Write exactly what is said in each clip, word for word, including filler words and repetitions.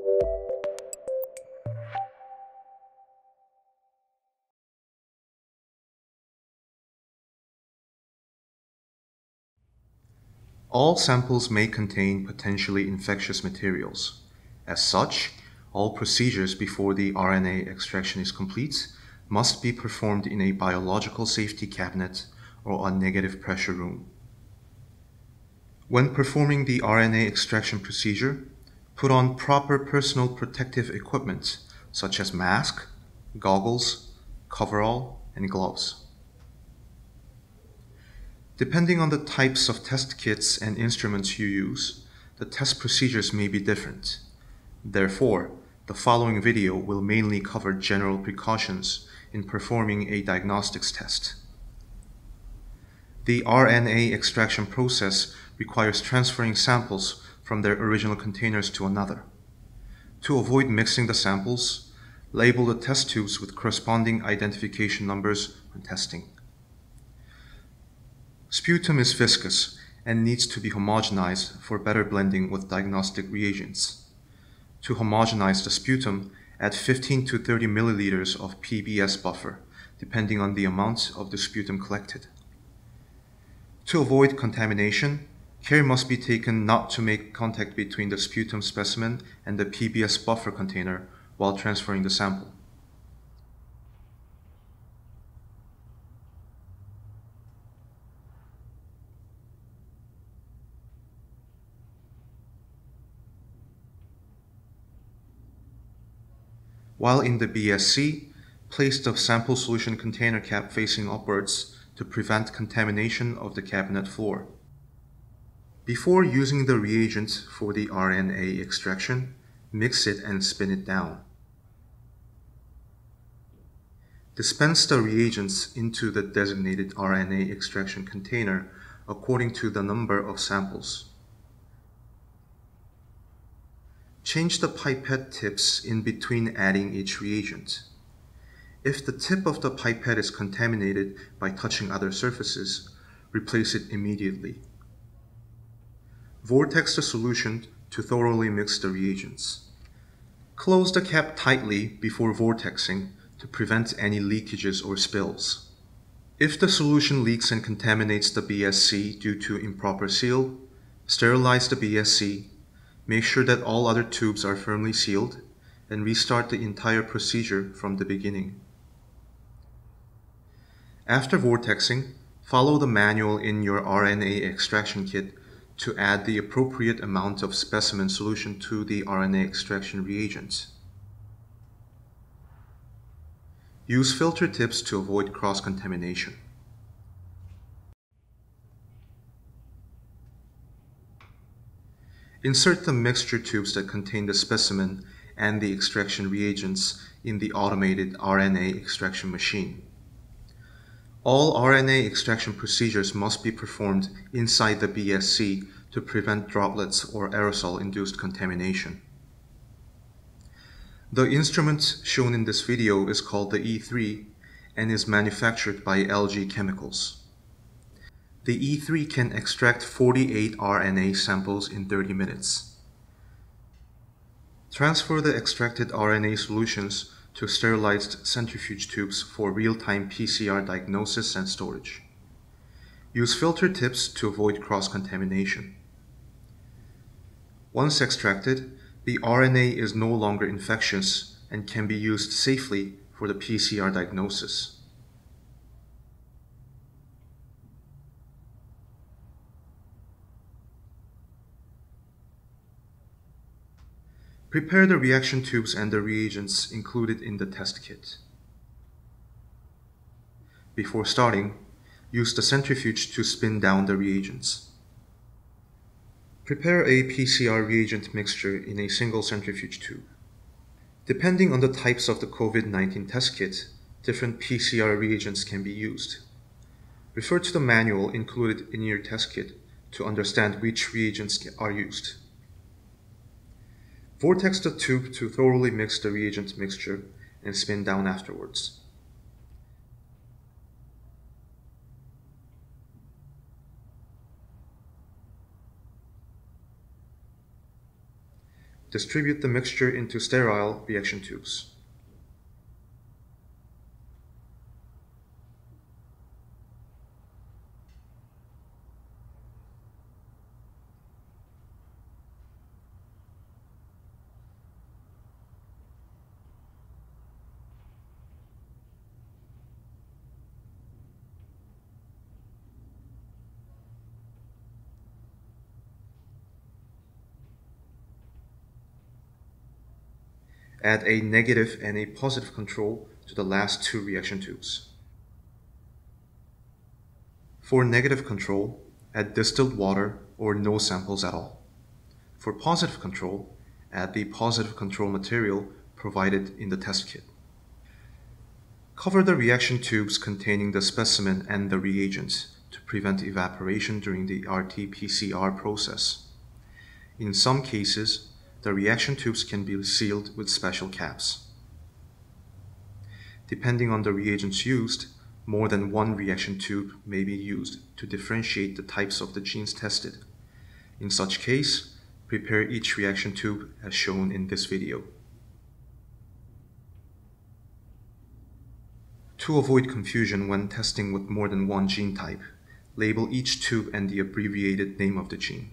All samples may contain potentially infectious materials. As such, all procedures before the R N A extraction is complete must be performed in a biological safety cabinet or a negative pressure room. When performing the R N A extraction procedure, put on proper personal protective equipment such as mask, goggles, coverall, and gloves. Depending on the types of test kits and instruments you use, the test procedures may be different. Therefore, the following video will mainly cover general precautions in performing a diagnostics test. The R N A extraction process requires transferring samples from their original containers to another. To avoid mixing the samples, label the test tubes with corresponding identification numbers when testing. Sputum is viscous and needs to be homogenized for better blending with diagnostic reagents. To homogenize the sputum, add fifteen to thirty milliliters of P B S buffer, depending on the amount of the sputum collected. To avoid contamination, care must be taken not to make contact between the sputum specimen and the P B S buffer container while transferring the sample. While in the B S C, place the sample solution container cap facing upwards to prevent contamination of the cabinet floor. Before using the reagent for the R N A extraction, mix it and spin it down. Dispense the reagents into the designated R N A extraction container according to the number of samples. Change the pipette tips in between adding each reagent. If the tip of the pipette is contaminated by touching other surfaces, replace it immediately. Vortex the solution to thoroughly mix the reagents. Close the cap tightly before vortexing to prevent any leakages or spills. If the solution leaks and contaminates the B S C due to improper seal, sterilize the B S C. Make sure that all other tubes are firmly sealed, and restart the entire procedure from the beginning. After vortexing, follow the manual in your R N A extraction kit to add the appropriate amount of specimen solution to the R N A extraction reagent. Use filter tips to avoid cross-contamination. Insert the mixture tubes that contain the specimen and the extraction reagents in the automated R N A extraction machine. All R N A extraction procedures must be performed inside the B S C to prevent droplets or aerosol-induced contamination. The instrument shown in this video is called the E three and is manufactured by L G Chemicals. The E three can extract forty-eight R N A samples in thirty minutes. Transfer the extracted R N A solutions to sterilized centrifuge tubes for real-time P C R diagnosis and storage. Use filter tips to avoid cross-contamination. Once extracted, the R N A is no longer infectious and can be used safely for the P C R diagnosis. Prepare the reaction tubes and the reagents included in the test kit. Before starting, use the centrifuge to spin down the reagents. Prepare a P C R reagent mixture in a single centrifuge tube. Depending on the types of the COVID nineteen test kit, different P C R reagents can be used. Refer to the manual included in your test kit to understand which reagents are used. Vortex the tube to thoroughly mix the reagent mixture and spin down afterwards. Distribute the mixture into sterile reaction tubes. Add a negative and a positive control to the last two reaction tubes. For negative control, add distilled water or no samples at all. For positive control, add the positive control material provided in the test kit. Cover the reaction tubes containing the specimen and the reagents to prevent evaporation during the R T P C R process. In some cases, the reaction tubes can be sealed with special caps. Depending on the reagents used, more than one reaction tube may be used to differentiate the types of the genes tested. In such case, prepare each reaction tube as shown in this video. To avoid confusion when testing with more than one gene type, label each tube and the abbreviated name of the gene.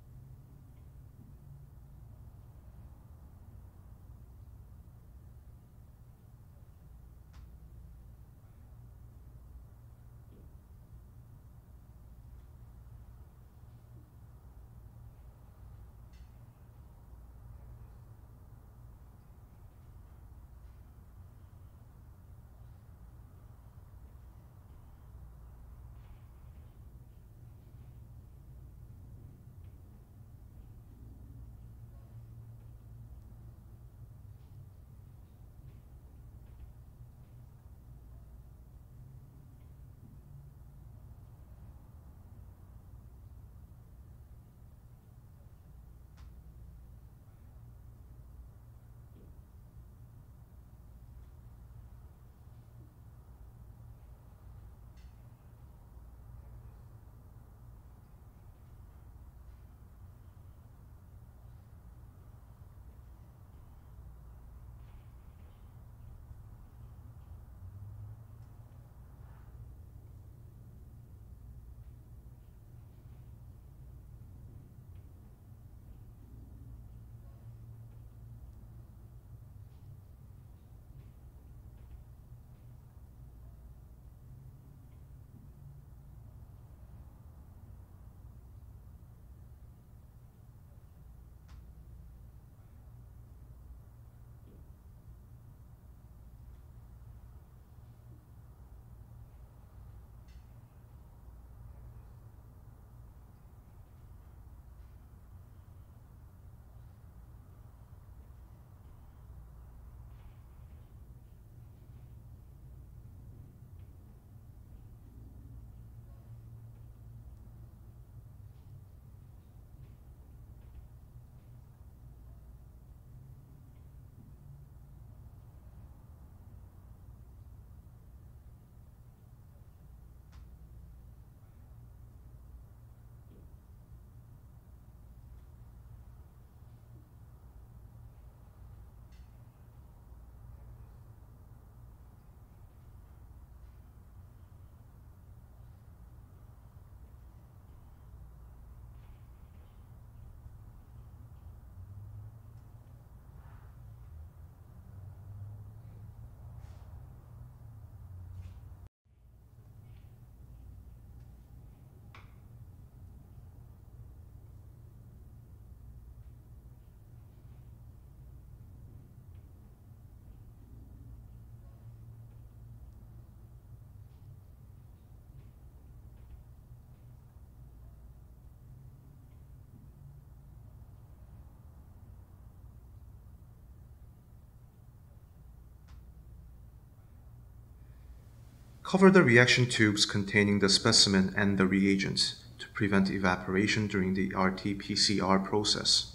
Cover the reaction tubes containing the specimen and the reagents to prevent evaporation during the R T P C R process.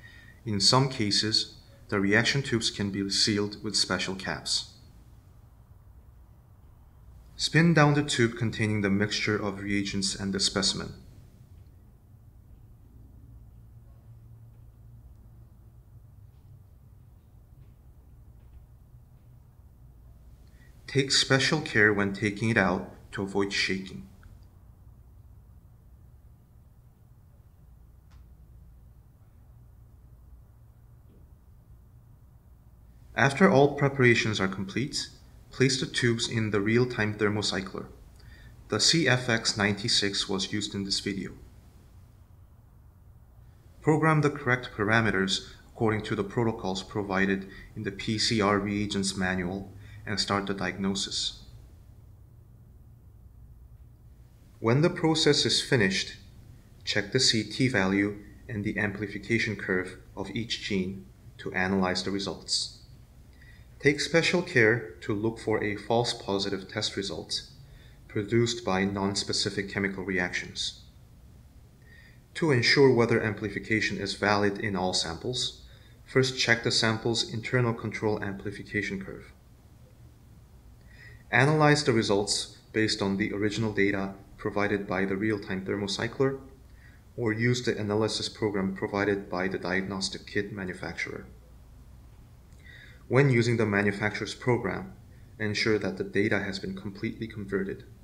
In some cases, the reaction tubes can be sealed with special caps. Spin down the tube containing the mixture of reagents and the specimen. Take special care when taking it out to avoid shaking. After all preparations are complete, place the tubes in the real-time thermocycler. The C F X ninety-six was used in this video. Program the correct parameters according to the protocols provided in the P C R reagents manual and start the diagnosis. When the process is finished, check the C T value and the amplification curve of each gene to analyze the results. Take special care to look for a false positive test result produced by non-specific chemical reactions. To ensure whether amplification is valid in all samples, first check the sample's internal control amplification curve. Analyze the results based on the original data provided by the real-time thermocycler, or use the analysis program provided by the diagnostic kit manufacturer. When using the manufacturer's program, ensure that the data has been completely converted.